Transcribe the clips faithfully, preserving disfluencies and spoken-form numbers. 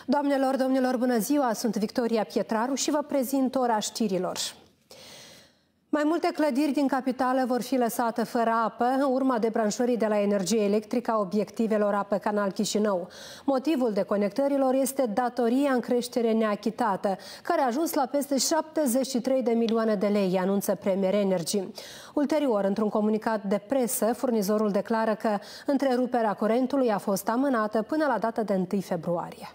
Doamnelor, domnilor, bună ziua! Sunt Victoria Pietraru și vă prezint ora știrilor. Mai multe clădiri din capitală vor fi lăsate fără apă în urma debranșării de la energie electrică a obiectivelor Apă Canal Chișinău. Motivul deconectărilor este datoria în creștere neachitată, care a ajuns la peste șaptezeci și trei de milioane de lei, anunță Premier Energy. Ulterior, într-un comunicat de presă, furnizorul declară că întreruperea curentului a fost amânată până la data de întâi februarie.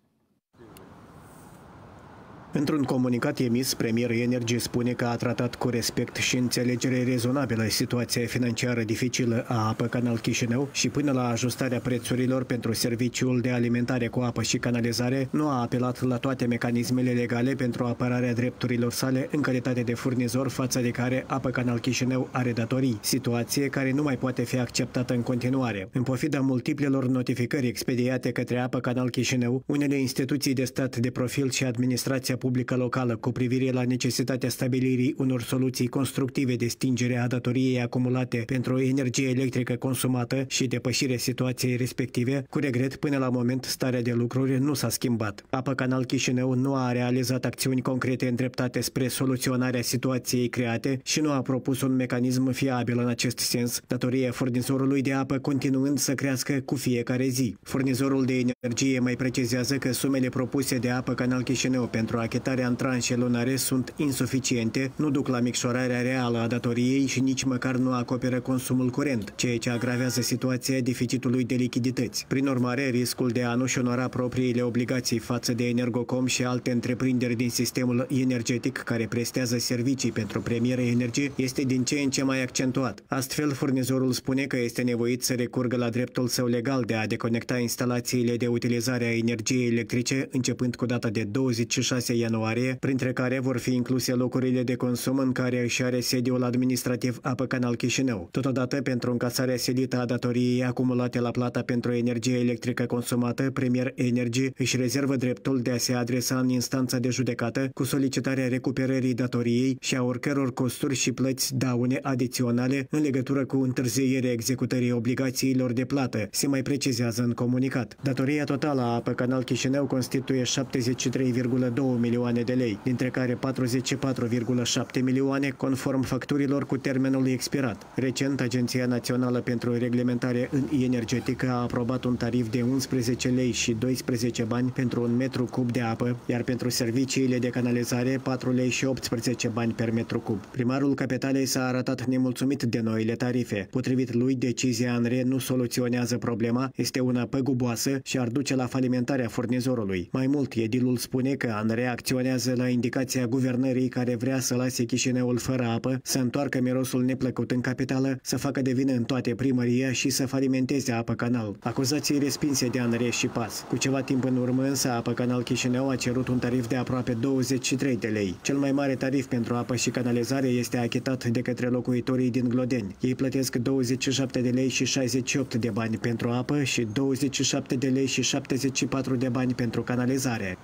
Într-un comunicat emis, Premier Energy spune că a tratat cu respect și înțelegere rezonabilă situația financiară dificilă a Apă Canal Chișinău și până la ajustarea prețurilor pentru serviciul de alimentare cu apă și canalizare, nu a apelat la toate mecanismele legale pentru apărarea drepturilor sale în calitate de furnizor față de care Apă Canal Chișinău are datorii, situație care nu mai poate fi acceptată în continuare. În pofida multiplelor notificări expediate către Apă Canal Chișinău, unele instituții de stat de profil și administrația publică locală cu privire la necesitatea stabilirii unor soluții constructive de stingere a datoriei acumulate pentru energie electrică consumată și depășirea situației respective, cu regret, până la moment, starea de lucruri nu s-a schimbat. Apă Canal Chișinău nu a realizat acțiuni concrete îndreptate spre soluționarea situației create și nu a propus un mecanism fiabil în acest sens, datoria furnizorului de apă continuând să crească cu fiecare zi. Furnizorul de energie mai precizează că sumele propuse de Apă Canal Chișinău pentru achitarea în tranșe lunare sunt insuficiente, nu duc la micșorarea reală a datoriei și nici măcar nu acoperă consumul curent, ceea ce agravează situația deficitului de lichidități. Prin urmare, riscul de a nu-și onora propriile obligații față de Energocom și alte întreprinderi din sistemul energetic care prestează servicii pentru Premier Energy este din ce în ce mai accentuat. Astfel, furnizorul spune că este nevoit să recurgă la dreptul său legal de a deconecta instalațiile de utilizare a energiei electrice începând cu data de douăzeci și șase ianuarie, printre care vor fi incluse locurile de consum în care își are sediul administrativ Apă Canal Chișinău. Totodată, pentru încasarea silită a datoriei acumulate la plata pentru energie electrică consumată, Premier Energy își rezervă dreptul de a se adresa în instanța de judecată cu solicitarea recuperării datoriei și a oricăror costuri și plăți daune adiționale în legătură cu întârzierea executării obligațiilor de plată, se mai precizează în comunicat. Datoria totală a Apă Canal Chișinău constituie șaptezeci și trei virgulă doi milioane de lei, dintre care patruzeci și patru virgulă șapte milioane conform facturilor cu termenul expirat. Recent, Agenția Națională pentru Reglementare în Energetică a aprobat un tarif de unsprezece lei și doisprezece bani pentru un metru cub de apă, iar pentru serviciile de canalizare patru lei și optsprezece bani per metru cub. Primarul Capitalei s-a arătat nemulțumit de noile tarife. Potrivit lui, decizia ANRE nu soluționează problema, este una păguboasă și ar duce la falimentarea furnizorului. Mai mult, edilul spune că ANRE acționează la indicația guvernării care vrea să lase Chișinăul fără apă, să întoarcă mirosul neplăcut în capitală, să facă de vină în toate primăria și să falimenteze Apă Canal. Acuzații respinse de ANRE și P A S. Cu ceva timp în urmă, însă, Apă Canal Chișinău a cerut un tarif de aproape douăzeci și trei de lei. Cel mai mare tarif pentru apă și canalizare este achitat de către locuitorii din Glodeni. Ei plătesc douăzeci și șapte de lei și șaizeci și opt de bani pentru apă și douăzeci și șapte de lei și șaptezeci și patru de bani pentru canalizare.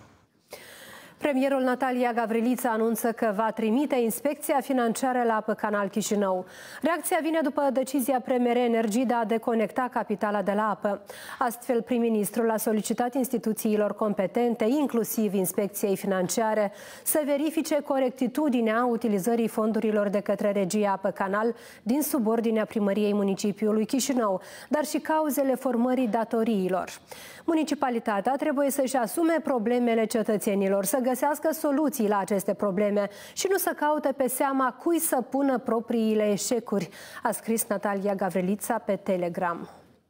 Premierul Natalia Gavrilița anunță că va trimite inspecția financiară la Apă Canal Chișinău. Reacția vine după decizia Premier Energy de a deconecta capitala de la apă. Astfel, prim-ministrul a solicitat instituțiilor competente, inclusiv inspecției financiare, să verifice corectitudinea utilizării fondurilor de către Regia Apă Canal din subordinea primăriei municipiului Chișinău, dar și cauzele formării datoriilor. Municipalitatea trebuie să-și asume problemele cetățenilor, să găsească soluții la aceste probleme și nu să caute pe seama cui să pună propriile eșecuri, a scris Natalia Gavrilița pe Telegram.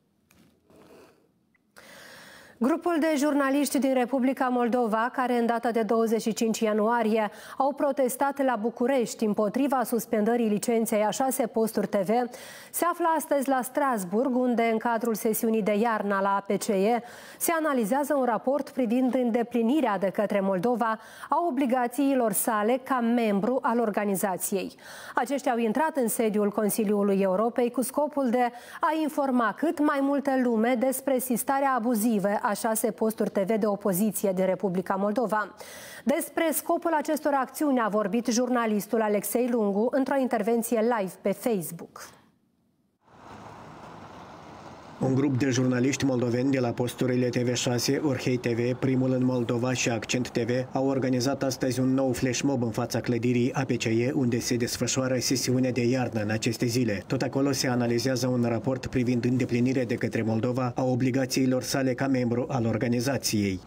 Grupul de jurnaliști din Republica Moldova, care în data de douăzeci și cinci ianuarie au protestat la București împotriva suspendării licenței a șase posturi T V, se află astăzi la Strasburg, unde în cadrul sesiunii de iarnă la A P C E se analizează un raport privind îndeplinirea de către Moldova a obligațiilor sale ca membru al organizației. Aceștia au intrat în sediul Consiliului Europei cu scopul de a informa cât mai multă lume despre sistarea abuzivă a șase posturi T V de opoziție din Republica Moldova. Despre scopul acestor acțiuni a vorbit jurnalistul Alexei Lungu într-o intervenție live pe Facebook. Un grup de jurnaliști moldoveni de la posturile T V șase, Orhei T V, Primul în Moldova și Accent T V au organizat astăzi un nou flash mob în fața clădirii A P C E, unde se desfășoară sesiunea de iarnă în aceste zile. Tot acolo se analizează un raport privind îndeplinirea de către Moldova a obligațiilor sale ca membru al organizației.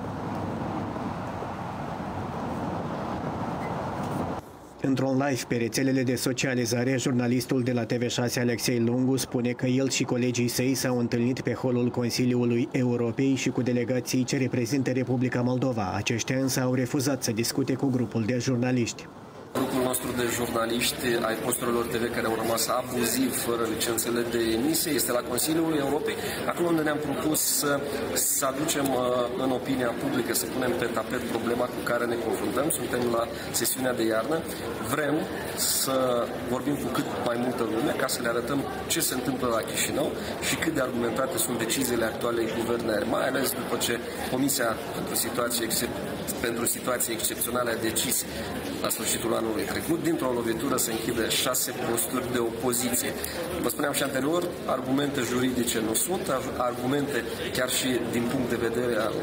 Într-un live pe rețelele de socializare, jurnalistul de la T V șase, Alexei Lungu, spune că el și colegii săi s-au întâlnit pe holul Consiliului Europei și cu delegații ce reprezintă Republica Moldova. Aceștia însă au refuzat să discute cu grupul de jurnaliști. Grupul nostru de jurnaliști ai posturilor T V care au rămas abuziv, fără licențele de emisie, este la Consiliul Europei, acolo unde ne-am propus să, să aducem în opinia publică, să punem pe tapet problema cu care ne confruntăm. Suntem la sesiunea de iarnă. Vrem să vorbim cu cât mai multă lume ca să le arătăm ce se întâmplă la Chișinău și cât de argumentate sunt deciziile actualei guvernări, mai ales după ce Comisia pentru situații, pentru situații excepționale a decis la sfârșitul anului trecut, dintr-o lovitură se închide șase posturi de opoziție. Vă spuneam și anterior, argumente juridice nu sunt, argumente chiar și din punct de vedere al,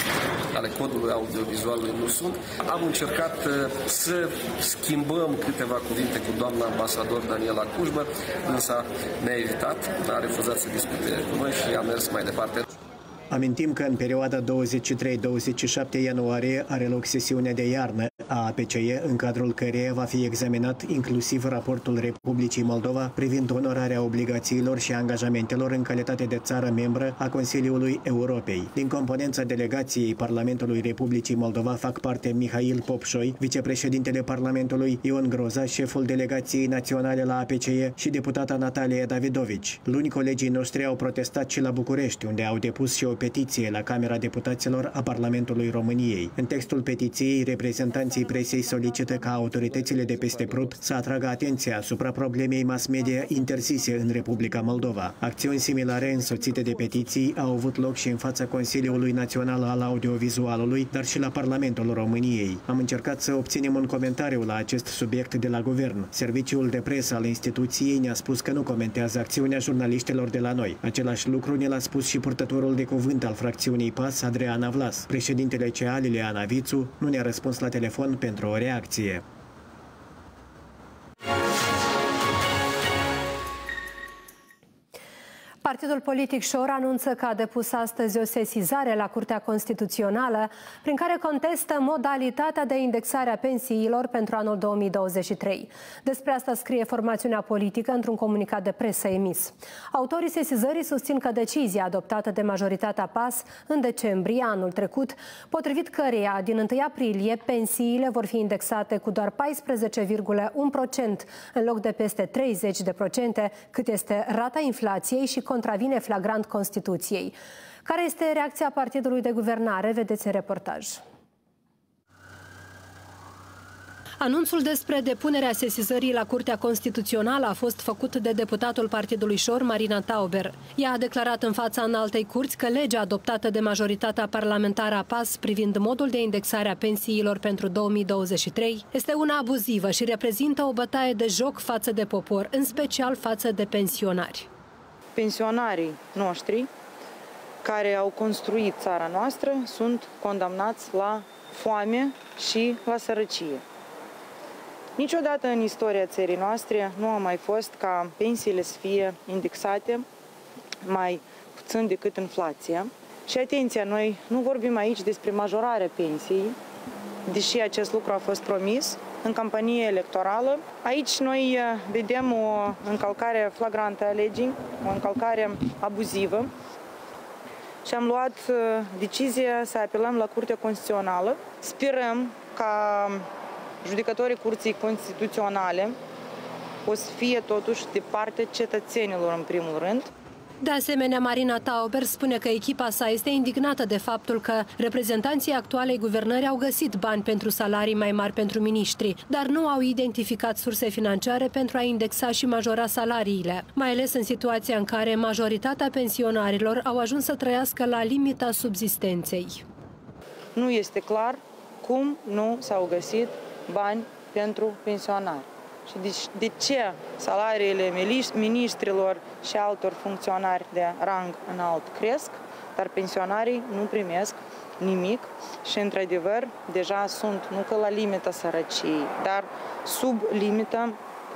ale codului audiovizualului nu sunt. Am încercat să schimbăm câteva cuvinte cu doamna ambasador Daniela Cujbă, însă ne-a evitat, a refuzat să discute cu noi și a mers mai departe. Amintim că în perioada douăzeci și trei douăzeci și șapte ianuarie are loc sesiunea de iarnă a A P C E, în cadrul căreia va fi examinat inclusiv raportul Republicii Moldova privind onorarea obligațiilor și angajamentelor în calitate de țară membră a Consiliului Europei. Din componența delegației Parlamentului Republicii Moldova fac parte Mihail Popșoi, vicepreședintele Parlamentului, Ion Groza, șeful delegației naționale la A P C E și deputata Natalia Davidovici. Luni colegii noștri au protestat și la București, unde au depus și o petiție la Camera Deputaților a Parlamentului României. În textul petiției, reprezentanții presiei solicită ca autoritățile de peste Prut să atragă atenția asupra problemei mass media interzise în Republica Moldova. Acțiuni similare însoțite de petiții au avut loc și în fața Consiliului Național al Audiovizualului, dar și la Parlamentul României. Am încercat să obținem un comentariu la acest subiect de la guvern. Serviciul de presă al instituției ne-a spus că nu comentează acțiunea jurnaliștilor de la noi. Același lucru ne l-a spus și purtătorul de cuvânt al fracțiunii P A S, Adriana Vlas. Președintele C A, Liliana Vițu, nu ne-a răspuns la telefon pentru o reacție. Partidul politic Șor anunță că a depus astăzi o sesizare la Curtea Constituțională prin care contestă modalitatea de indexare a pensiilor pentru anul două mii douăzeci și trei. Despre asta scrie formațiunea politică într-un comunicat de presă emis. Autorii sesizării susțin că decizia adoptată de majoritatea P A S în decembrie anul trecut, potrivit căreia din întâi aprilie pensiile vor fi indexate cu doar paisprezece virgulă unu la sută în loc de peste treizeci la sută, cât este rata inflației și contravine flagrant Constituției. Care este reacția partidului de guvernare? Vedeți în reportaj. Anunțul despre depunerea sesizării la Curtea Constituțională a fost făcut de deputatul Partidului Șor, Marina Tauber. Ea a declarat în fața înaltei curți că legea adoptată de majoritatea parlamentară a P A S privind modul de indexare a pensiilor pentru două mii douăzeci și trei este una abuzivă și reprezintă o bătaie de joc față de popor, în special față de pensionari. Pensionarii noștri care au construit țara noastră sunt condamnați la foame și la sărăcie. Niciodată în istoria țării noastre nu a mai fost ca pensiile să fie indexate mai puțin decât inflația. Și atenția, noi nu vorbim aici despre majorarea pensiei, deși acest lucru a fost promis în campanie electorală. Aici noi vedem o încălcare flagrantă a legii, o încălcare abuzivă și am luat decizia să apelăm la Curtea Constituțională. Sperăm ca judecătorii Curții Constituționale o să fie totuși de partea cetățenilor în primul rând. De asemenea, Marina Tauber spune că echipa sa este indignată de faptul că reprezentanții actualei guvernări au găsit bani pentru salarii mai mari pentru miniștri, dar nu au identificat surse financiare pentru a indexa și majora salariile, mai ales în situația în care majoritatea pensionarilor au ajuns să trăiască la limita subzistenței. Nu este clar cum nu s-au găsit bani pentru pensionari. și de, de ce salariile miniștrilor și altor funcționari de rang înalt cresc, dar pensionarii nu primesc nimic și, într-adevăr, deja sunt nu că la limita sărăciei, dar sub limita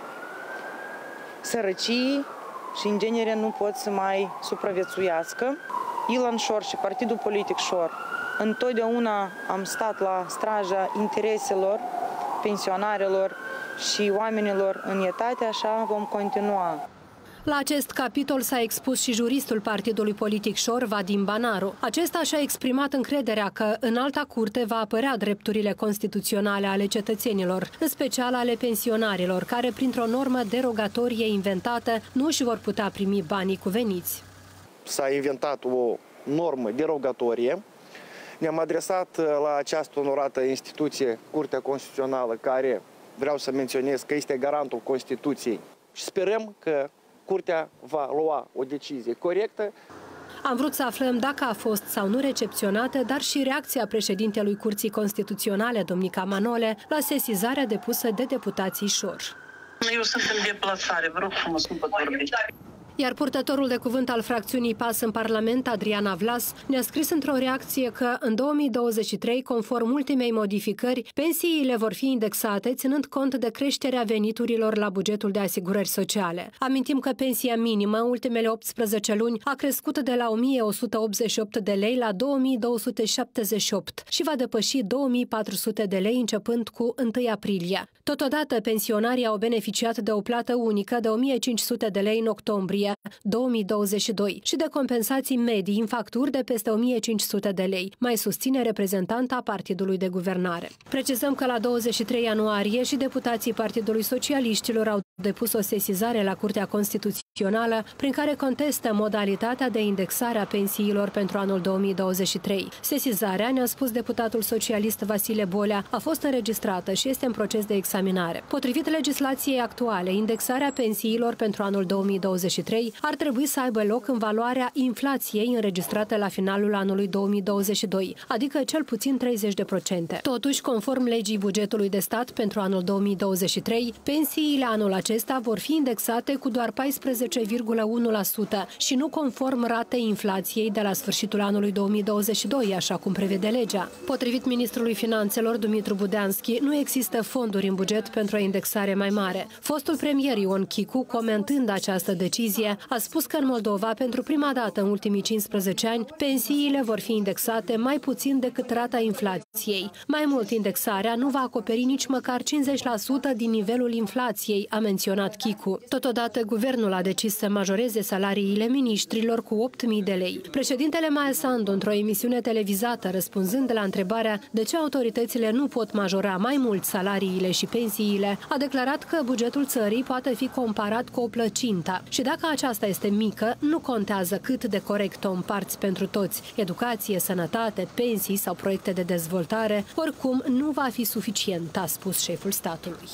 sărăciei și, în genere, nu pot să mai supraviețuiască. Ilan Șor și Partidul Politic Șor întotdeauna am stat la straja intereselor pensionarilor și oamenilor în etate, așa vom continua. La acest capitol s-a expus și juristul Partidului Politic Șor, Vadim Banaru. Acesta și-a exprimat încrederea că în Alta Curte va apărea drepturile constituționale ale cetățenilor, în special ale pensionarilor, care, printr-o normă derogatorie inventată, nu își vor putea primi banii cuveniți. S-a inventat o normă derogatorie. Ne-am adresat la această onorată instituție, Curtea Constituțională, care vreau să menționez că este garantul Constituției. Și sperăm că Curtea va lua o decizie corectă. Am vrut să aflăm dacă a fost sau nu recepționată, dar și reacția președintelui Curții Constituționale, domnica Manole, la sesizarea depusă de deputații Șor. Eu sunt în deplasare, vă rog frumos, nu pot vorbi. Iar purtătorul de cuvânt al fracțiunii P A S în Parlament, Adriana Vlas, ne-a scris într-o reacție că în două mii douăzeci și trei, conform ultimei modificări, pensiile vor fi indexate ținând cont de creșterea veniturilor la bugetul de asigurări sociale. Amintim că pensia minimă în ultimele optsprezece luni a crescut de la o mie o sută optzeci și opt de lei la două mii două sute șaptezeci și opt și va depăși două mii patru sute de lei începând cu întâi aprilie. Totodată, pensionarii au beneficiat de o plată unică de o mie cinci sute de lei în octombrie două mii douăzeci și doi și de compensații medii în facturi de peste o mie cinci sute de lei, mai susține reprezentanta Partidului de Guvernare. Precizăm că la douăzeci și trei ianuarie și deputații Partidului Socialiștilor au depus o sesizare la Curtea Constituțională prin care contestă modalitatea de indexare a pensiilor pentru anul două mii douăzeci și trei. Sesizarea, ne-a spus deputatul socialist Vasile Bolea, a fost înregistrată și este în proces de examinare. Potrivit legislației actuale, indexarea pensiilor pentru anul două mii douăzeci și trei ar trebui să aibă loc în valoarea inflației înregistrată la finalul anului două mii douăzeci și doi, adică cel puțin treizeci de procente. Totuși, conform legii bugetului de stat pentru anul două mii douăzeci și trei, pensiile anul acesta vor fi indexate cu doar paisprezece virgulă unu la sută și nu conform ratei inflației de la sfârșitul anului două mii douăzeci și doi, așa cum prevede legea. Potrivit ministrului Finanțelor, Dumitru Budeanski, nu există fonduri în buget pentru o indexare mai mare. Fostul premier Ion Chicu, comentând această decizie, a spus că în Moldova, pentru prima dată în ultimii cincisprezece ani, pensiile vor fi indexate mai puțin decât rata inflației. Mai mult, indexarea nu va acoperi nici măcar cincizeci la sută din nivelul inflației, a menționat Chicu. Totodată, guvernul a decis să majoreze salariile miniștrilor cu opt mii de lei. Președintele Maia Sandu, într-o emisiune televizată, răspunzând la întrebarea de ce autoritățile nu pot majora mai mult salariile și pensiile, a declarat că bugetul țării poate fi comparat cu o plăcintă și dacă aceasta este mică, nu contează cât de corect o împarți pentru toți. Educație, sănătate, pensii sau proiecte de dezvoltare, oricum nu va fi suficient, a spus șeful statului.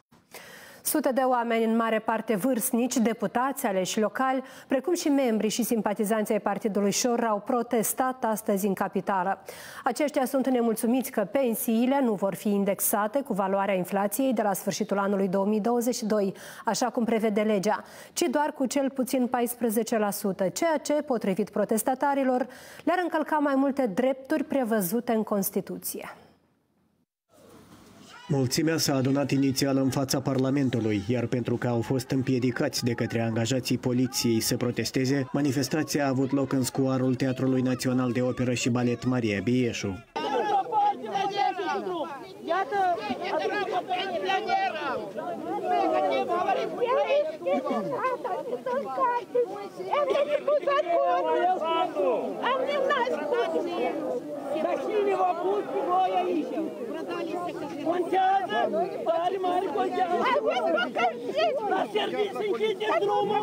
Sute de oameni, în mare parte vârstnici, deputați, aleși locali, precum și membrii și simpatizanții ai Partidului Șor, au protestat astăzi în capitală. Aceștia sunt nemulțumiți că pensiile nu vor fi indexate cu valoarea inflației de la sfârșitul anului două mii douăzeci și doi, așa cum prevede legea, ci doar cu cel puțin paisprezece la sută, ceea ce, potrivit protestatarilor, le-ar încălca mai multe drepturi prevăzute în Constituție. Mulțimea s-a adunat inițial în fața Parlamentului, iar pentru că au fost împiedicați de către angajații poliției să protesteze, manifestația a avut loc în scuarul Teatrului Național de Operă și Balet Maria Bieșu. Dar cine v-a pus pe voi aici? Contează? Tare mare contează! La serviciu închideți drumul!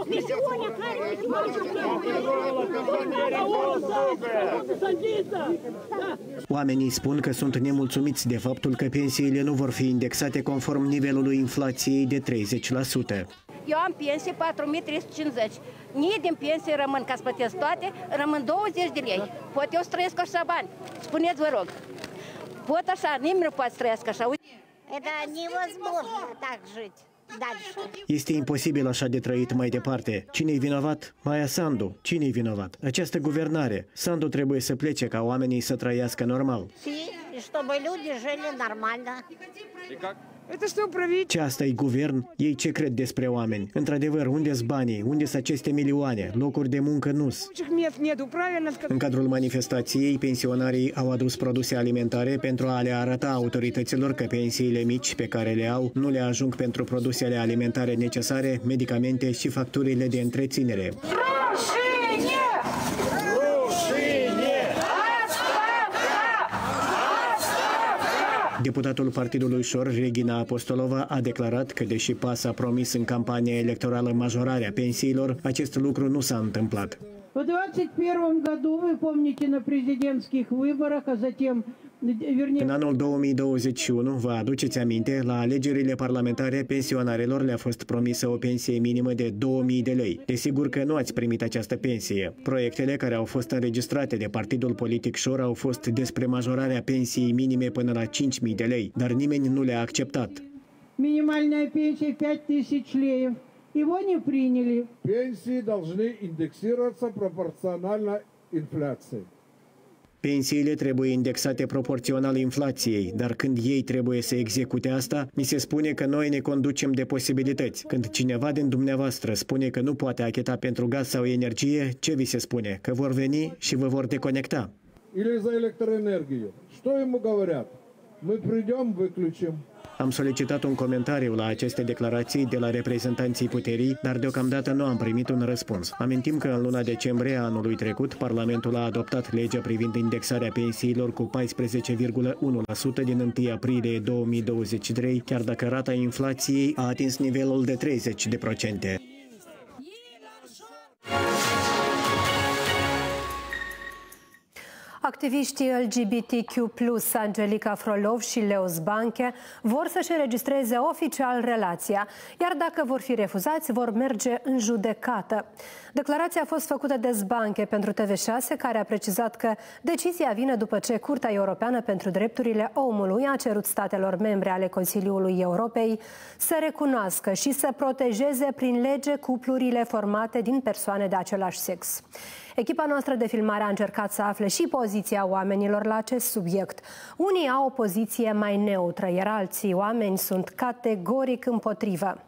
Oamenii spun că sunt nemulțumiți de faptul că pensiile nu vor fi indexate conform nivelului inflației de treizeci la sută. Eu am pensie patru mii trei sute cincizeci. Nici din pensie rămân, ca să plătesc toate, rămân douăzeci de lei. Pot eu să trăiesc așa bani? Spuneți, vă rog. Pot așa, nimeni nu poate să trăiască așa. Это невозможно так жить. Este imposibil așa de trăit mai departe. Cine-i vinovat? Maia Sandu. Cine-i vinovat? Această guvernare. Sandu trebuie să plece ca oamenii să trăiască normal. Ce asta-i guvern? Ei ce cred despre oameni? Într-adevăr, unde-s banii? Unde-s aceste milioane? Locuri de muncă nu-s. În cadrul manifestației, pensionarii au adus produse alimentare pentru a le arăta autorităților că pensiile mici pe care le au nu le ajung pentru produsele alimentare necesare, medicamente și facturile de întreținere. Deputatul Partidului Șor, Regina Apostolova, a declarat că, deși P A S a promis în campania electorală majorarea pensiilor, acest lucru nu s-a întâmplat. В двадцать первом году, вы помните, на президентских выборах, а затем, вернее... În anul două mii douăzeci și unu, vă aduceți aminte, la alegerile parlamentare pensionarilor le-a fost promisă o pensie minimă de două mii de lei. Desigur că nu ați primit această pensie. Proiectele care au fost înregistrate de Partidul Politic Șor au fost despre majorarea pensiei minime până la cinci mii de lei, dar nimeni nu le-a acceptat. Минимальная пенсия пять тысяч леев. Его не приняли. Пенсии должны индексироваться пропорционально инфляции. Pensiile trebuie indexate proporțional inflației, dar când ei trebuie să execute asta, mi se spune că noi ne conducem de posibilități. Când cineva din dumneavoastră spune că nu poate achita pentru gaz sau energie, ce vi se spune? Că vor veni și vă vor deconecta. Или за электроэнергию. Что ему говорят? Мы придем, выключим. Am solicitat un comentariu la aceste declarații de la reprezentanții puterii, dar deocamdată nu am primit un răspuns. Amintim că în luna decembrie anului trecut, Parlamentul a adoptat legea privind indexarea pensiilor cu paisprezece virgulă unu la sută din întâi aprilie două mii douăzeci și trei, chiar dacă rata inflației a atins nivelul de treizeci la sută. Activiștii L G B T Q plus, Angelica Frolov și Leos Banche vor să-și înregistreze oficial relația, iar dacă vor fi refuzați, vor merge în judecată. Declarația a fost făcută de Banche pentru T V șase, care a precizat că decizia vine după ce Curtea Europeană pentru Drepturile Omului a cerut statelor membre ale Consiliului Europei să recunoască și să protejeze prin lege cuplurile formate din persoane de același sex. Echipa noastră de filmare a încercat să afle și poziția oamenilor la acest subiect. Unii au o poziție mai neutră, iar alții oameni sunt categoric împotrivă.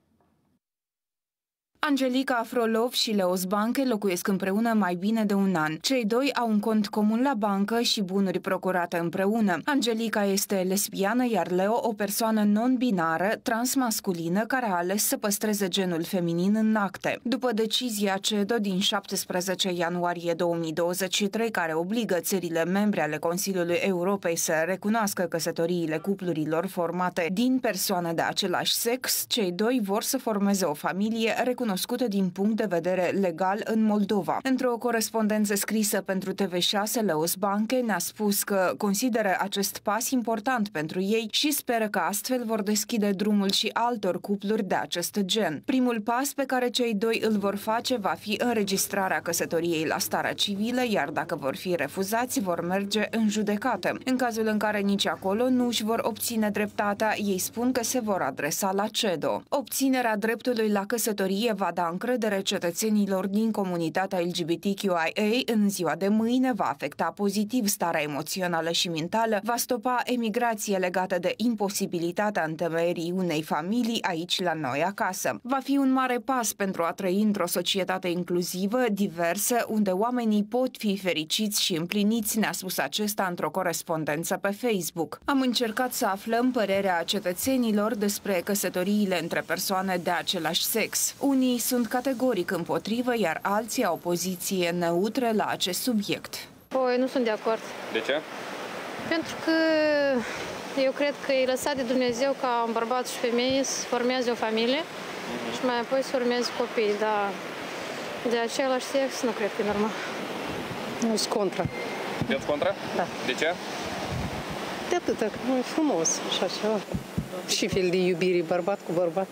Angelica Frolov și Leos Banche locuiesc împreună mai bine de un an. Cei doi au un cont comun la bancă și bunuri procurate împreună. Angelica este lesbiană, iar Leo o persoană non-binară, transmasculină, care a ales să păstreze genul feminin în acte. După decizia C E D O din șaptesprezece ianuarie două mii douăzeci și trei, care obligă țările membre ale Consiliului Europei să recunoască căsătoriile cuplurilor formate din persoane de același sex, cei doi vor să formeze o familie recunoscută din punct de vedere legal în Moldova. Într-o corespondență scrisă pentru T V șase, Leos Banche ne-a spus că consideră acest pas important pentru ei și speră că astfel vor deschide drumul și altor cupluri de acest gen. Primul pas pe care cei doi îl vor face va fi înregistrarea căsătoriei la starea civilă, iar dacă vor fi refuzați, vor merge în judecată. În cazul în care nici acolo nu își vor obține dreptatea, ei spun că se vor adresa la C E D O. Obținerea dreptului la căsătorie va da încredere cetățenilor din comunitatea L G B T Q I A. În ziua de mâine va afecta pozitiv starea emoțională și mentală, va stopa emigrație legată de imposibilitatea întemeierii unei familii aici la noi acasă. Va fi un mare pas pentru a trăi într-o societate inclusivă, diversă, unde oamenii pot fi fericiți și împliniți, ne-a spus acesta într-o corespondență pe Facebook. Am încercat să aflăm părerea cetățenilor despre căsătoriile între persoane de același sex. Unii sunt categoric împotrivă, iar alții au poziție neutră la acest subiect. Păi, nu sunt de acord. De ce? Pentru că eu cred că e lăsat de Dumnezeu ca un bărbat și femeie să formeze o familie uh-huh. și mai apoi să formeze copii, dar de același sex nu cred că e normal. Nu sunt contra. Ești contra? Da. De ce? De atâta, că nu e frumos, așa ceva. Și fel de iubire, bărbat cu bărbat.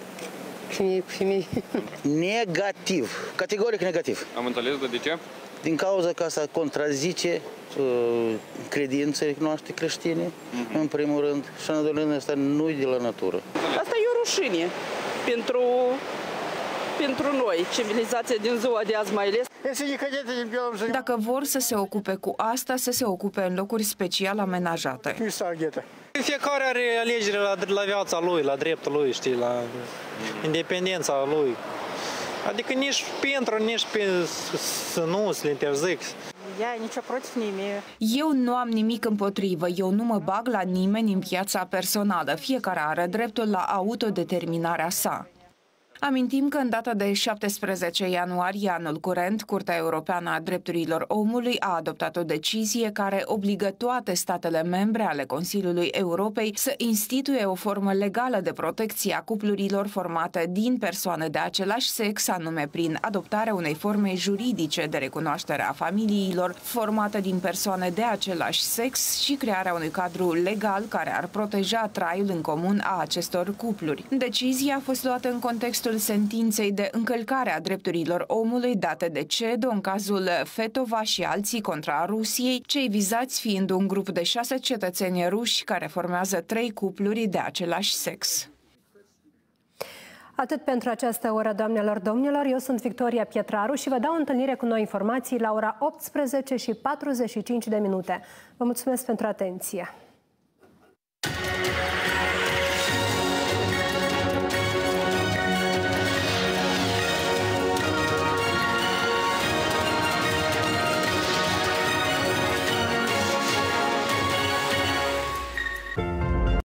Negativ, categoric negativ. Am înțeles, dar de ce? Din cauza că asta contrazice uh, credințele noastre creștine, uh-huh. în primul rând, și în al doilea rând, asta nu e de la natură. Asta e o rușine. pentru, pentru noi, civilizația din ziua de azi mai ales. Dacă vor să se ocupe cu asta, să se ocupe în locuri special amenajate. Fiecare are alegere la, la viața lui, la dreptul lui, știi, la independența lui. Adică nici pentru, nici pe să nu să le interzic. Eu nu am nimic împotrivă, eu nu mă bag la nimeni în viața personală, fiecare are dreptul la autodeterminarea sa. Amintim că în data de șaptesprezece ianuarie anul curent, Curtea Europeană a Drepturilor Omului a adoptat o decizie care obligă toate statele membre ale Consiliului Europei să instituie o formă legală de protecție a cuplurilor formate din persoane de același sex, anume prin adoptarea unei forme juridice de recunoaștere a familiilor formate din persoane de același sex și crearea unui cadru legal care ar proteja traiul în comun a acestor cupluri. Decizia a fost luată în contextul sentinței de încălcare a drepturilor omului date de CEDO în cazul Fetova și alții contra Rusiei, cei vizați fiind un grup de șase cetățeni ruși care formează trei cupluri de același sex. Atât pentru această oră, doamnelor, domnilor. Eu sunt Victoria Pietraru și vă dau întâlnire cu noi informații la ora optsprezece și patruzeci și cinci de minute. Vă mulțumesc pentru atenție.